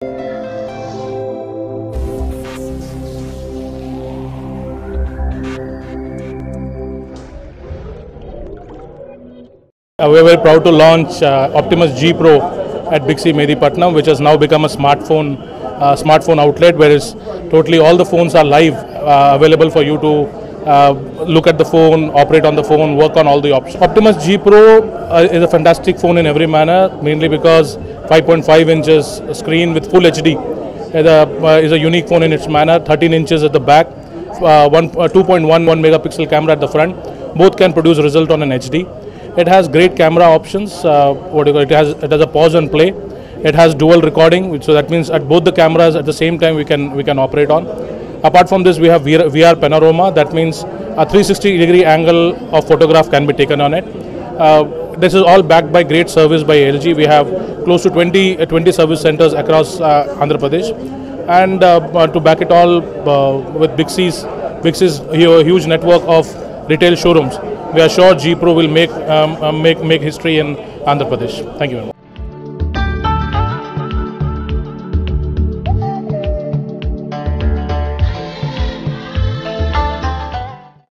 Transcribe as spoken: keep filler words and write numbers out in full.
Uh, we are very proud to launch uh, Optimus G Pro at Bixi Medipatnam, which has now become a smartphone uh, smartphone outlet, where is totally all the phones are live, uh, available for you to uh, look at the phone, operate on the phone, work on all the options. Optimus G Pro uh, is a fantastic phone in every manner, mainly because five point five inches screen with full H D is a, uh, is a unique phone in its manner. thirteen inches at the back, uh, one, uh, two point one one megapixel camera at the front. Both can produce result on an H D. It has great camera options. Uh, what do you call it? It has it has a pause and play. It has dual recording, which, so that means at both the cameras at the same time we can we can operate on. Apart from this, we have V R panorama. That means a three sixty degree angle of photograph can be taken on it. Uh, this is all backed by great service by L G. We have close to twenty, uh, twenty service centers across uh, Andhra Pradesh, and uh, to back it all uh, with Bixi's Bixi's huge network of retail showrooms. We are sure G Pro will make um, uh, make make history in Andhra Pradesh. Thank you very much.